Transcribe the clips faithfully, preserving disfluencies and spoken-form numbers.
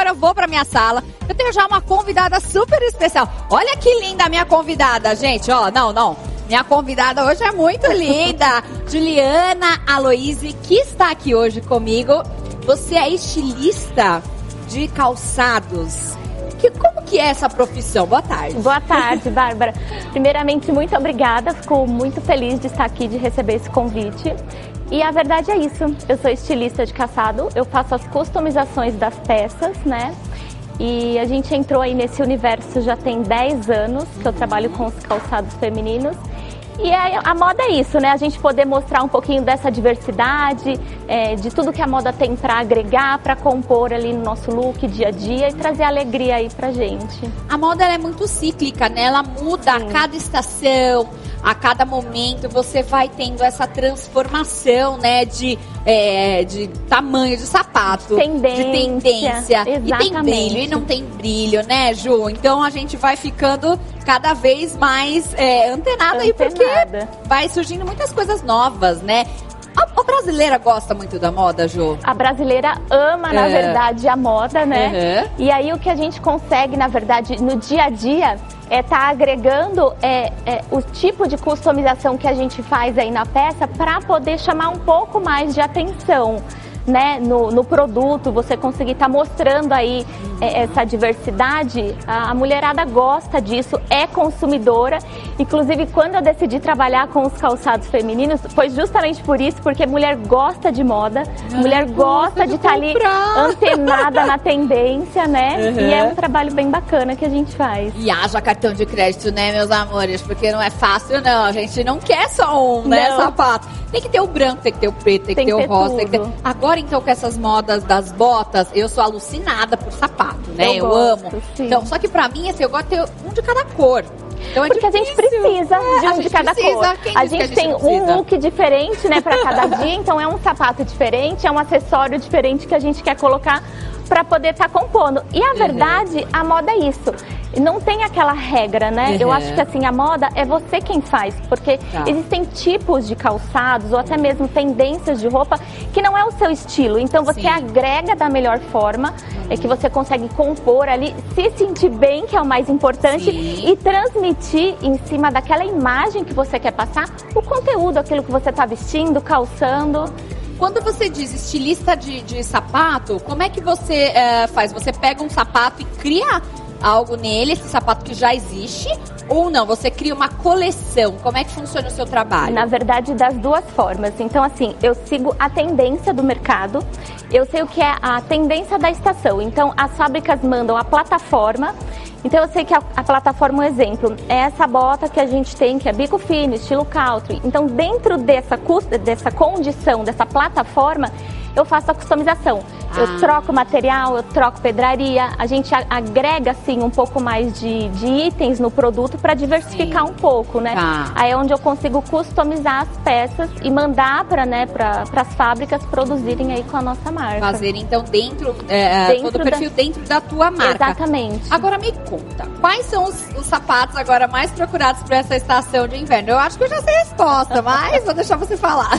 agora eu vou pra minha sala. Eu tenho já uma convidada super especial. Olha que linda a minha convidada, gente. Ó, não, não. Minha convidada hoje é muito linda. Juliana Aloise, que está aqui hoje comigo. Você é estilista de calçados. Que, como que é essa profissão? Boa tarde. Boa tarde, Bárbara. Primeiramente, muito obrigada. Fico muito feliz de estar aqui, de receber esse convite. E a verdade é isso. Eu sou estilista de calçado. Eu faço as customizações das peças, né? E a gente entrou aí nesse universo já tem dez anos que eu trabalho com os calçados femininos. E a, a moda é isso, né? A gente poder mostrar um pouquinho dessa diversidade, é, de tudo que a moda tem para agregar, para compor ali no nosso look dia a dia e trazer alegria aí pra gente. A moda ela é muito cíclica, né? Ela muda Sim. a cada estação, a cada momento. Você vai tendo essa transformação, né? De, é, de tamanho de sapato, tendência, de tendência. Exatamente. E tem brilho e não tem brilho, né, Ju? Então a gente vai ficando cada vez mais é, antenada, antenada aí, porque vai surgindo muitas coisas novas, né? A, a brasileira gosta muito da moda, Ju? A brasileira ama, na é. verdade, a moda, né? Uhum. E aí o que a gente consegue, na verdade, no dia a dia, é tá agregando é, é, o tipo de customização que a gente faz aí na peça para poder chamar um pouco mais de atenção, né, no, no produto, você conseguir estar tá mostrando aí é, essa diversidade. A, a mulherada gosta disso, é consumidora. Inclusive, quando eu decidi trabalhar com os calçados femininos, foi justamente por isso, porque mulher gosta de moda, Ai, mulher gosta de estar tá ali antenada na tendência, né? Uhum. E é um trabalho bem bacana que a gente faz. E haja cartão de crédito, né, meus amores? Porque não é fácil, não. A gente não quer só um, né, não. sapato. Tem que ter o branco, tem que ter o preto, tem, tem que ter o rosa. Tem que ter... Agora, então, com essas modas das botas, eu sou alucinada por sapato, né? Eu, eu gosto, amo. Sim. Então, só que pra mim, assim, eu gosto de ter um de cada cor. Então é Porque difícil. a gente precisa é, de um de cada precisa. cor. Quem a gente, gente, a gente tem precisa? um look diferente, né, pra cada dia. Então é um sapato diferente, é um acessório diferente que a gente quer colocar pra poder estar tá compondo. E a verdade, uhum. a moda é isso. Não tem aquela regra, né? Uhum. Eu acho que assim, a moda é você quem faz, porque tá. existem tipos de calçados ou até mesmo tendências de roupa que não é o seu estilo. Então você Sim. agrega da melhor forma, uhum. é que você consegue compor ali, se sentir bem, que é o mais importante, Sim. e transmitir em cima daquela imagem que você quer passar, o conteúdo, aquilo que você está vestindo, calçando. Quando você diz estilista de, de sapato, como é que você é, faz? Você pega um sapato e cria algo nele, esse sapato que já existe, ou não? Você cria uma coleção? Como é que funciona o seu trabalho? Na verdade, das duas formas. Então, assim, eu sigo a tendência do mercado, eu sei o que é a tendência da estação. Então, as fábricas mandam a plataforma. Então eu sei que a, a plataforma, um exemplo, é essa bota que a gente tem, que é bico fino, estilo country. Então dentro dessa, dessa condição, dessa plataforma, eu faço a customização. Ah. Eu troco material, eu troco pedraria, a gente agrega assim um pouco mais de, de itens no produto para diversificar Sim. um pouco, né? Ah. Aí é onde eu consigo customizar as peças e mandar para né, para as fábricas produzirem aí com a nossa marca. Fazer então dentro, é, dentro todo o perfil da... dentro da tua marca. Exatamente. Agora me conta, quais são os, os sapatos agora mais procurados para essa estação de inverno? Eu acho que eu já sei a resposta, mas vou deixar você falar.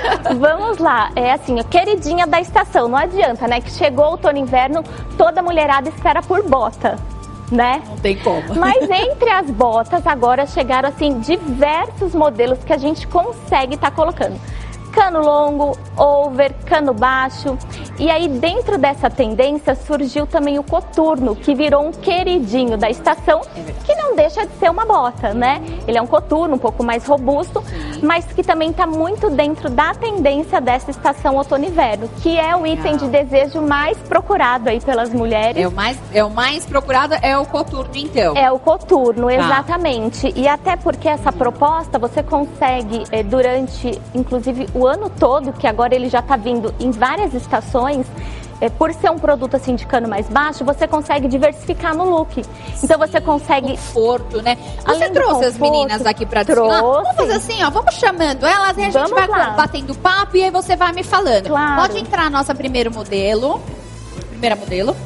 Vamos lá, é assim, a queridinha da estação, não adianta, né? Que chegou o outono e inverno, toda mulherada espera por bota, né? Não tem como. Mas entre as botas agora chegaram assim diversos modelos que a gente consegue estar tá colocando. Cano longo, over, cano baixo. E aí dentro dessa tendência surgiu também o coturno, que virou um queridinho da estação, é que não deixa de ser uma bota, né? Ele é um coturno um pouco mais robusto, Sim. mas que também está muito dentro da tendência dessa estação outono e inverno, que é o item de desejo mais procurado aí pelas mulheres. É o mais, é o mais procurado, é o coturno então? É o coturno, exatamente. Ah. E até porque essa proposta você consegue eh, durante, inclusive, o ano todo, que agora ele já está vindo em várias estações, é, por ser um produto assim de cano mais baixo, você consegue diversificar no look. Então Sim, você consegue... conforto, né? Você Além trouxe conforto, as meninas aqui pra desfilar? Vamos fazer assim, ó, vamos chamando elas e a gente vai lá. batendo papo e aí você vai me falando. Claro. Pode entrar a nossa primeiro modelo. Primeira modelo.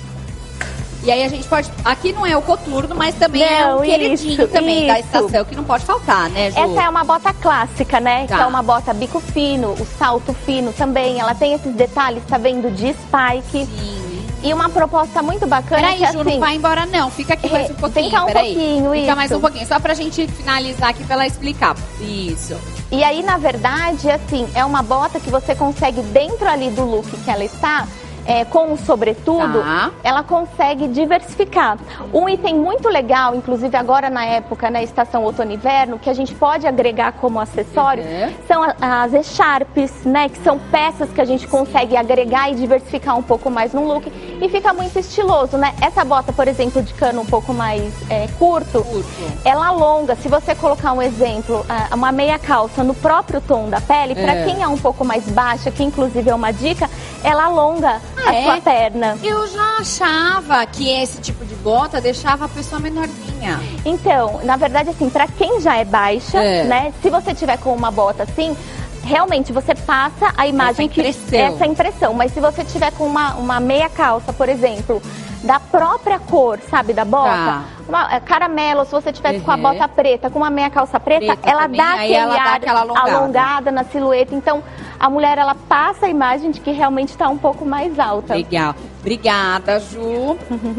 E aí a gente pode... Aqui não é o coturno, mas também não, é o queridinho isso, também isso. da estação, que não pode faltar, né, Ju? Essa é uma bota clássica, né? Tá. Que é uma bota bico fino, o salto fino também. Ela tem esses detalhes, tá vendo, de spike. Sim. E uma proposta muito bacana. Peraí, que, Ju, assim, não vai embora não. Fica aqui mais um pouquinho. Fica um peraí. pouquinho, Fica isso. mais um pouquinho, só pra gente finalizar aqui pra ela explicar. Isso. E aí, na verdade, assim, é uma bota que você consegue, dentro ali do look que ela está, É, com o sobretudo, tá. ela consegue diversificar. Um item muito legal, inclusive agora na época, na estação outono e inverno, que a gente pode agregar como acessório, uhum. são as echarpes, né? Que são peças que a gente consegue agregar e diversificar um pouco mais no look e fica muito estiloso, né? Essa bota, por exemplo, de cano um pouco mais é, curto, curto, ela alonga. Se você colocar um exemplo, uma meia calça no próprio tom da pele, é. para quem é um pouco mais baixa, que inclusive é uma dica, ela alonga a é? sua perna. Eu já achava que esse tipo de bota deixava a pessoa menorzinha. Então, na verdade, assim, pra quem já é baixa, é. né? Se você tiver com uma bota assim, realmente você passa a imagem essa impressão. que essa impressão. Mas se você tiver com uma, uma meia calça, por exemplo, da própria cor, sabe, da bota, tá. uma, caramelo, se você tivesse uhum. com a bota preta, com uma meia calça preta, preta ela, também, dá aquele ela ar dá aquela alongada. alongada na silhueta. Então, a mulher, ela passa a imagem de que realmente está um pouco mais alta. Legal. Obrigada, Ju.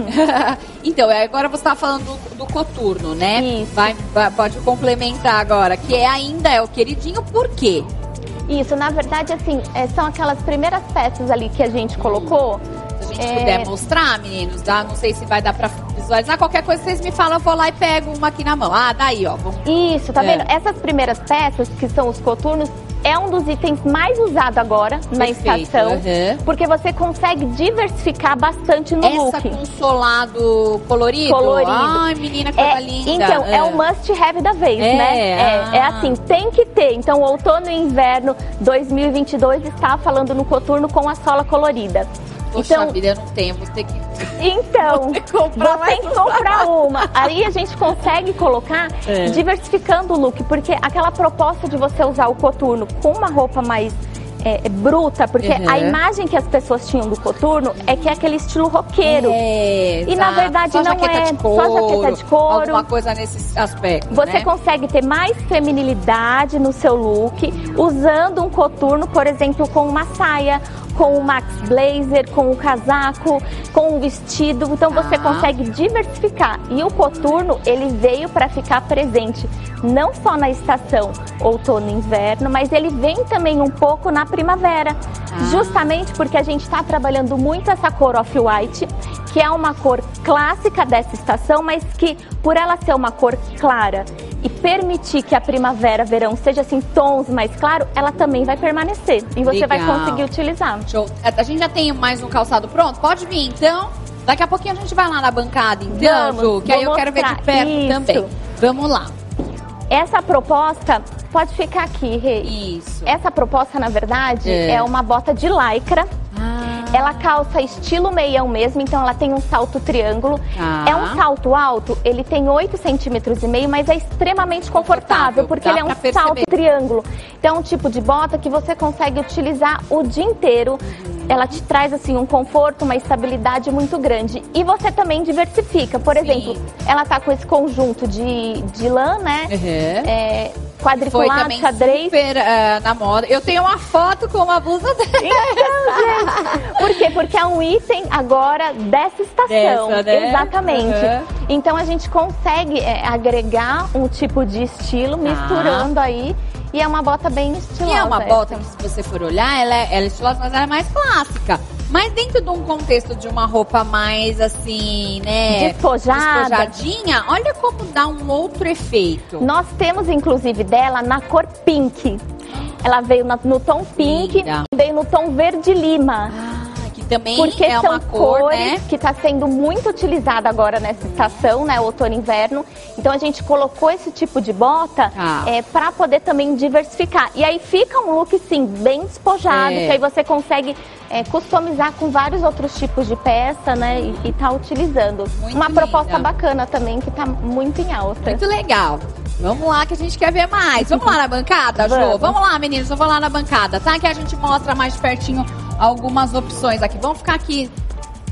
Então, agora você está falando do, do coturno, né? Isso. Vai, vai, pode complementar agora, que é, ainda é o queridinho, por quê? Isso, na verdade, assim, é, são aquelas primeiras peças ali que a gente colocou. Se a gente é... puder mostrar, meninos, dá, não sei se vai dar pra visualizar. Qualquer coisa vocês me falam, eu vou lá e pego uma aqui na mão. Ah, daí, ó. Vamos... Isso, tá é. vendo? Essas primeiras peças, que são os coturnos, é um dos itens mais usados agora na Perfeito, estação, uhum. porque você consegue diversificar bastante no Essa look. Essa com solado colorido? Colorido. Ai, menina, que coisa é, linda. Então, é, é o must have da vez, é, né? É, ah. é assim, tem que ter. Então, outono e inverno dois mil e vinte e dois está falando no coturno com a sola colorida. Poxa então, vida, eu não tenho, vou ter que... Então, vou ter que comprar uma. Aí a gente consegue colocar, é. diversificando o look, porque aquela proposta de você usar o coturno com uma roupa mais é, bruta, porque uhum. a imagem que as pessoas tinham do coturno é que é aquele estilo roqueiro. É, e na verdade só não é couro, só jaqueta de couro. Alguma coisa nesse aspecto, Você né? consegue ter mais feminilidade no seu look, usando um coturno, por exemplo, com uma saia, com o max blazer, com o casaco, com o vestido. Então você ah. consegue diversificar. E o coturno, ele veio para ficar presente não só na estação outono e inverno, mas ele vem também um pouco na primavera. Ah. Justamente porque a gente está trabalhando muito essa cor off-white, que é uma cor clássica dessa estação, mas que por ela ser uma cor clara e permitir que a primavera, verão seja assim tons mais claros, ela também vai permanecer e você Legal. vai conseguir utilizar. Show. A gente já tem mais um calçado pronto? Pode vir então? Daqui a pouquinho a gente vai lá na bancada então, Vamos, Ju, que aí eu quero ver de perto isso. também. Vamos lá. Essa proposta pode ficar aqui, Rê. Isso. Essa proposta, na verdade, é, é uma bota de lycra. Ah. Ela calça estilo meião mesmo, então ela tem um salto triângulo. Ah. É um salto alto, ele tem oito centímetros e meio, mas é extremamente confortável, confortável porque ele é um perceber. salto triângulo. Então é um tipo de bota que você consegue utilizar o dia inteiro. Uhum. Ela te traz assim um conforto, uma estabilidade muito grande. E você também diversifica. Por Sim. exemplo, ela tá com esse conjunto de, de lã, né? Uhum. É, quadriculado, xadrez. Super uh, na moda. Eu tenho uma foto com uma blusa dessa. Então, gente, por quê? Porque é um item agora dessa estação. Dessa, né? Exatamente. Uhum. Então a gente consegue é, agregar um tipo de estilo, misturando ah. aí. E é uma bota bem estilosa. E é uma essa. bota que, se você for olhar, ela é, ela é estilosa, mas ela é mais clássica. Mas dentro de um contexto de uma roupa mais assim, né? Despojada. Despojadinha, olha como dá um outro efeito. Nós temos, inclusive, dela na cor pink. Ela veio na, no tom pink, Linda. veio no tom verde lima. Ah, que também Porque é são uma cor, cores né? que está sendo muito utilizada agora nessa estação, né? Outono e inverno. Então a gente colocou esse tipo de bota ah. é, para poder também diversificar. E aí fica um look, sim, bem despojado, é. que aí você consegue é, customizar com vários outros tipos de peça, né? E, e tá utilizando. Muito Uma linda. proposta bacana também, que tá muito em alta. Muito legal. Vamos lá que a gente quer ver mais. Vamos lá na bancada, Vamos. Jô? Vamos lá, meninos. Eu vou lá na bancada, tá? Que a gente mostra mais pertinho algumas opções aqui. Vamos ficar aqui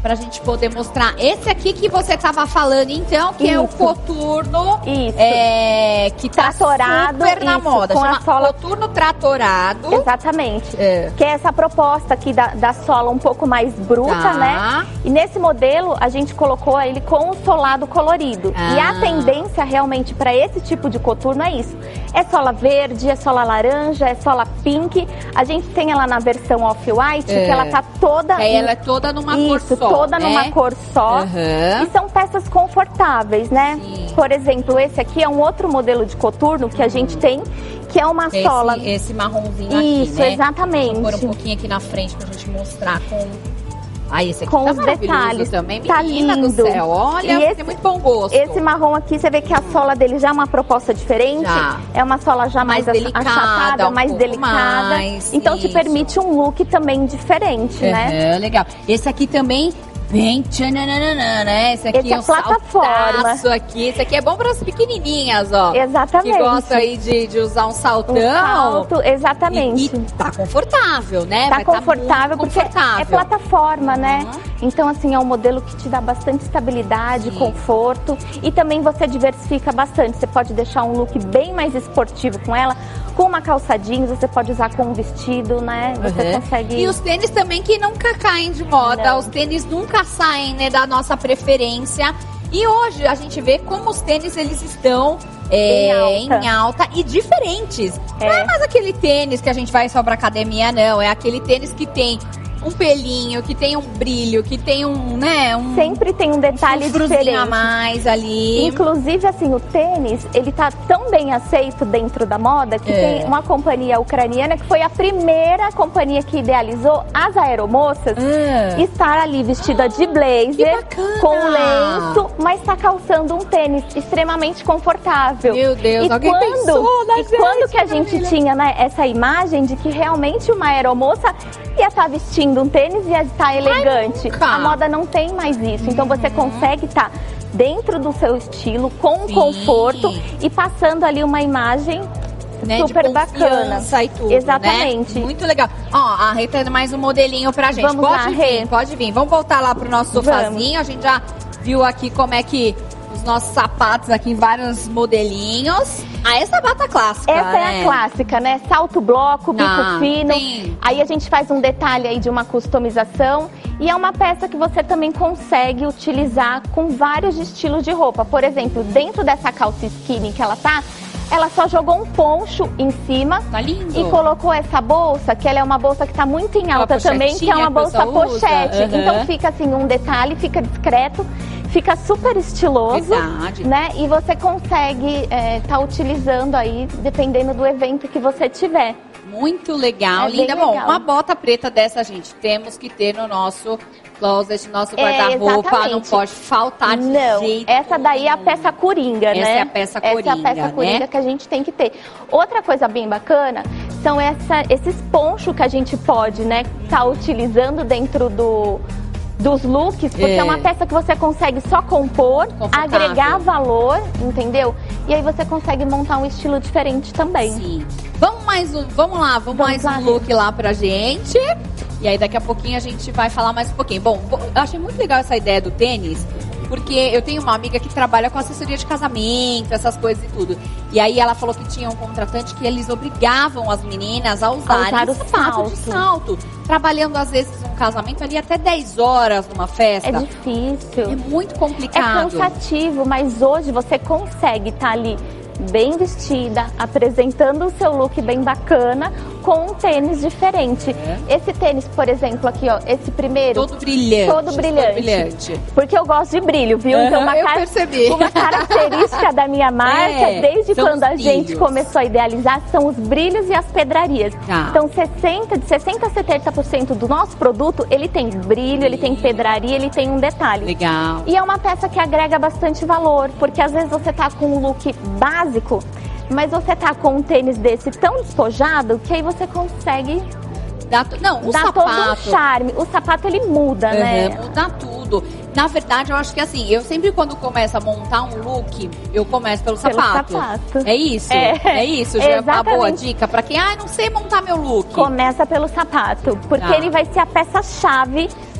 pra gente poder mostrar. Esse aqui que você tava falando, então, que isso. é o coturno. Isso. É, que tá tratorado, super na isso, moda. Com Chama a sola... coturno tratorado. Exatamente. É. Que é essa proposta aqui da, da sola um pouco mais bruta, tá. né? E nesse modelo, a gente colocou ele com o solado colorido. Ah. E a tendência realmente para esse tipo de coturno é isso. É sola verde, é sola laranja, é sola pink. A gente tem ela na versão off-white, é. que ela tá toda... É, em... ela é toda numa isso, cor só, toda né? numa cor só. Uhum. E são peças confortáveis, né? Sim. Por exemplo, esse aqui é um outro modelo de coturno que a gente tem, que é uma esse, sola... Esse marronzinho isso, aqui, né? exatamente. Vou pôr um pouquinho aqui na frente pra gente mostrar com... Ah, esse aqui com tá os detalhes também, tá menina lindo. do céu. Olha, e esse, tem muito bom gosto. Esse marrom aqui, você vê que a sola dele já é uma proposta diferente. Já. É uma sola já mais, mais delicada, achatada, um mais delicada. Mais, então isso. te permite um look também diferente, uhum, né? Legal. Esse aqui também... Bem tchananana, né? Esse aqui esse é um é plataforma. aqui. Esse aqui é bom para as pequenininhas, ó. Exatamente. Que gostam aí de, de usar um saltão. Um salto, exatamente. E, e tá confortável, né? Tá Vai confortável, tá porque confortável. é plataforma, uhum. né? Então, assim, é um modelo que te dá bastante estabilidade, sim, conforto. E também você diversifica bastante. Você pode deixar um look bem mais esportivo com ela. Com uma calça jeans, você pode usar com um vestido, né? Você uhum. consegue... E os tênis também que nunca caem de moda. Não. Os tênis nunca saem, né, da nossa preferência. E hoje a gente vê como os tênis, eles estão é, em, alta. em alta e diferentes. É. Não é mais aquele tênis que a gente vai só pra academia, não. É aquele tênis que tem... um pelinho, que tem um brilho, que tem um, né, um... Sempre tem um detalhe um diferente. a mais ali. Inclusive, assim, o tênis, ele tá tão bem aceito dentro da moda que é. tem uma companhia ucraniana que foi a primeira companhia que idealizou as aeromoças é. estar ali vestida de blazer, com lenço, mas tá calçando um tênis extremamente confortável. Meu Deus, e alguém quando, pensou na E gente, quando que a gente família. tinha, né, essa imagem de que realmente uma aeromoça ia estar vestindo um tênis e ia estar elegante. Ai, a moda não tem mais isso. Então você consegue estar dentro do seu estilo, com sim, conforto e passando ali uma imagem, né, super de bacana. E tudo, exatamente. Né? Muito legal. Ó, a Rê tem mais um modelinho pra gente. Vamos pode lá, vir, Rê. pode vir. Vamos voltar lá pro nosso sofazinho. A gente já viu aqui como é que os nossos sapatos aqui em vários modelinhos. Ah, essa bata clássica, Essa né? é a clássica, né? Salto bloco, bico ah, fino. Sim. Aí a gente faz um detalhe aí de uma customização. E é uma peça que você também consegue utilizar com vários estilos de roupa. Por exemplo, dentro dessa calça skinny que ela tá, ela só jogou um poncho em cima tá lindo. E colocou essa bolsa, que ela é uma bolsa que tá muito em alta também, que é uma bolsa pochete. Uhum. Então fica assim, um detalhe, fica discreto. Fica super estiloso, verdade, né? E você consegue estar é, tá utilizando aí, dependendo do evento que você tiver. Muito legal, é linda. Bom, legal. Uma bota preta dessa, gente, temos que ter no nosso closet, nosso guarda-roupa. É, não pode faltar de não, jeito essa daí é a peça coringa, essa né? Essa é a peça coringa, Essa é a peça coringa, né? que a gente tem que ter. Outra coisa bem bacana são essa, esses ponchos que a gente pode, né, tá utilizando dentro do... dos looks, porque é. é uma peça que você consegue só compor, agregar valor, entendeu? E aí você consegue montar um estilo diferente também. Sim. Vamos mais um, vamos lá, vamos, vamos mais lá, um look lá pra gente. E aí daqui a pouquinho a gente vai falar mais um pouquinho. Bom, eu achei muito legal essa ideia do tênis, porque eu tenho uma amiga que trabalha com assessoria de casamento, essas coisas e tudo. E aí ela falou que tinha um contratante que eles obrigavam as meninas a usarem a usar sapato salto. de salto. Trabalhando, às vezes, um casamento ali até dez horas numa festa. É difícil. É muito complicado. É cansativo, mas hoje você consegue estar ali bem vestida, apresentando o seu look bem bacana, com um tênis diferente. É. Esse tênis, por exemplo, aqui, ó, esse primeiro... Todo brilhante. Todo brilhante. Todo brilhante. Porque eu gosto de brilho, viu? Uhum, então, uma, eu car percebi. uma característica da minha marca, é, desde quando a gente começou a idealizar, são os brilhos e as pedrarias. Tá. Então, sessenta, de sessenta a setenta por cento do nosso produto, ele tem brilho, ele tem pedraria, ele tem um detalhe. Legal. E é uma peça que agrega bastante valor, porque às vezes você tá com um look básico, mas você tá com um tênis desse tão despojado que aí você consegue dá, não, o dar sapato, todo um charme. O sapato, ele muda, uhum, né? Muda tudo. Na verdade, eu acho que assim, eu sempre quando começo a montar um look, eu começo pelo, pelo sapato. sapato. É isso? É, é isso, já é uma boa dica pra quem, ah, não sei montar meu look. Começa pelo sapato, porque tá. ele vai ser a peça-chave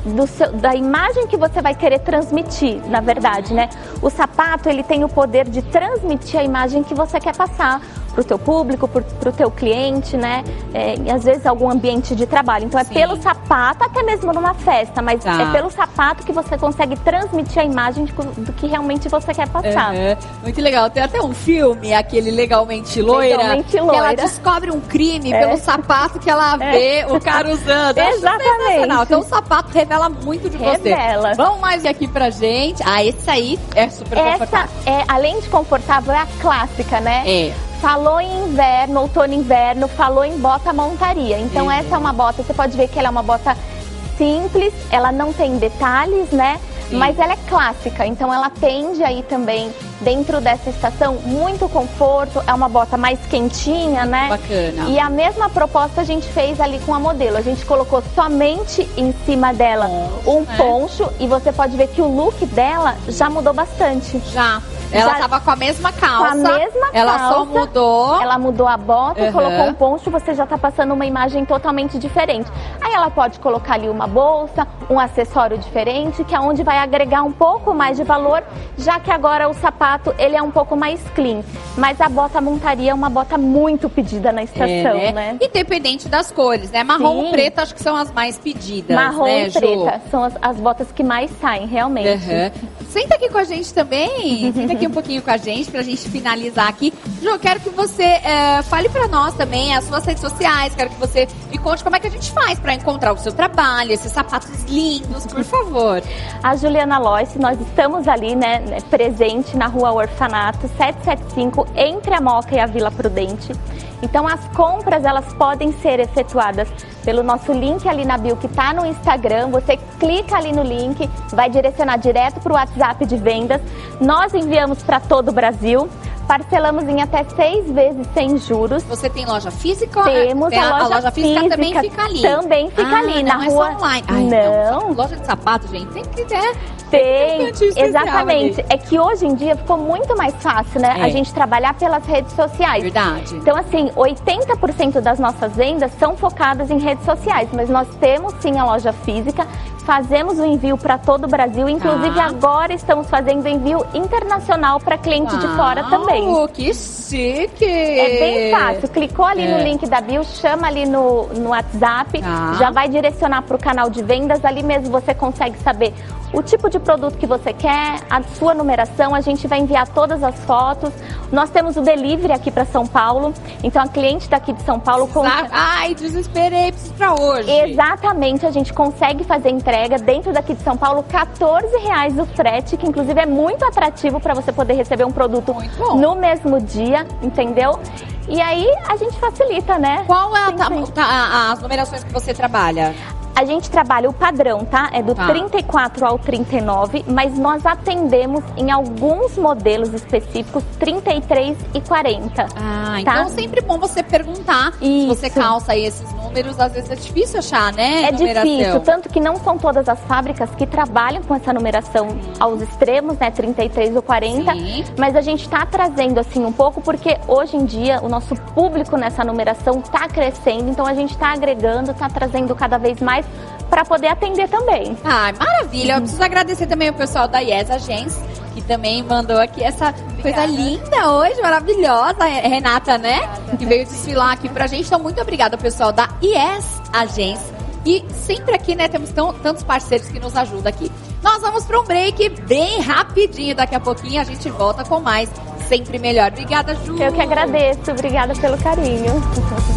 do seu, da imagem que você vai querer transmitir, na verdade, né? O sapato, ele tem o poder de transmitir a imagem que você quer passar para o teu público, para o teu cliente, né? É, e às vezes algum ambiente de trabalho. Então é Sim. pelo sapato, até mesmo numa festa, mas tá. é pelo sapato que você consegue transmitir a imagem de, do que realmente você quer passar. Uhum. Muito legal. Tem até um filme, aquele Legalmente Loira, Legalmente Loira. que ela descobre um crime é. pelo sapato que ela vê é. o cara usando. Exatamente. Então o sapato revela muito de revela. você. Vamos mais aqui pra gente. Ah, esse aí é super Essa confortável. É, além de confortável, é a clássica, né? É. Falou em inverno, outono e inverno, falou em bota montaria. Então uhum. essa é uma bota, você pode ver que ela é uma bota simples, ela não tem detalhes, né? Sim. Mas ela é clássica, então ela tende aí também, dentro dessa estação, muito conforto, é uma bota mais quentinha, né? Bacana. E a mesma proposta a gente fez ali com a modelo, a gente colocou somente em cima dela poncho, um né? poncho, e você pode ver que o look dela já mudou bastante. Já. Ela já tava com a mesma calça. Com a mesma ela calça. só mudou. Ela mudou a bota, uhum. colocou um poncho, você já tá passando uma imagem totalmente diferente. Aí ela pode colocar ali uma bolsa, um acessório diferente, que é onde vai agregar um pouco mais de valor, já que agora o sapato, ele é um pouco mais clean. Mas a bota montaria é uma bota muito pedida na estação, é, né? né? Independente das cores, né? Marrom Sim. e preto acho que são as mais pedidas, Marrom né, e preta são as, as botas que mais saem, realmente. Uhum. Senta aqui com a gente também, senta aqui um pouquinho com a gente pra gente finalizar aqui. Ju, eu quero que você é, fale pra nós também as suas redes sociais, quero que você me conte como é que a gente faz pra encontrar o seu trabalho, esses sapatos lindos, por favor. A Juliana Lois, nós estamos ali, né, presente na Rua Orfanato, setecentos e setenta e cinco, entre a Moca e a Vila Prudente. Então as compras, elas podem ser efetuadas pelo nosso link ali na bio, que tá no Instagram. Você clica ali no link, vai direcionar direto para o WhatsApp de vendas. Nós enviamos para todo o Brasil. Parcelamos em até seis vezes sem juros. Você tem loja física? Temos tem a, loja, a loja física, física também fica ali. Também fica ah, ali, não na é rua. Só online. Ai, não. não. Loja de sapato, gente, tem que ter. Tem, tem exatamente. Ali. É que hoje em dia ficou muito mais fácil, né? É. A gente trabalhar pelas redes sociais. Verdade. Então, assim, oitenta por cento das nossas vendas são focadas em redes sociais, mas nós temos sim a loja física. Fazemos o envio para todo o Brasil, inclusive ah. agora estamos fazendo envio internacional para cliente ah, de fora também. Que chique! É bem fácil, clicou ali é. no link da bio, chama ali no, no WhatsApp, ah. já vai direcionar para o canal de vendas, ali mesmo você consegue saber o tipo de produto que você quer, a sua numeração, a gente vai enviar todas as fotos. Nós temos o delivery aqui para São Paulo, então a cliente daqui de São Paulo... Consegue... Ai, desesperei, preciso para hoje. Exatamente, a gente consegue fazer entrega dentro daqui de São Paulo, quatorze reais o frete, que inclusive é muito atrativo para você poder receber um produto no mesmo dia, entendeu? E aí a gente facilita, né? Qual é a, a, a, as numerações que você trabalha? A gente trabalha o padrão, tá? É do tá. trinta e quatro ao trinta e nove, mas nós atendemos em alguns modelos específicos trinta e três e quarenta. Ah, tá? Então sempre bom você perguntar. Isso. Se você calça aí esses números, às vezes é difícil achar, né? É difícil, tanto que não são todas as fábricas que trabalham com essa numeração hum. aos extremos, né? trinta e três ou quarenta. Sim. Mas a gente tá trazendo assim um pouco, porque hoje em dia o nosso público nessa numeração tá crescendo, então a gente tá agregando, tá trazendo cada vez mais para poder atender também. Ai, maravilha. Eu preciso agradecer também o pessoal da Yes Agência, que também mandou aqui essa Obrigada. coisa linda hoje, maravilhosa. Renata, né? Obrigada. Que veio desfilar aqui pra gente. Então, muito obrigada ao pessoal da Yes Agência. E sempre aqui, né, temos tão, tantos parceiros que nos ajudam aqui. Nós vamos para um break bem rapidinho. Daqui a pouquinho a gente volta com mais Sempre Melhor. Obrigada, Ju. Eu que agradeço. Obrigada pelo carinho.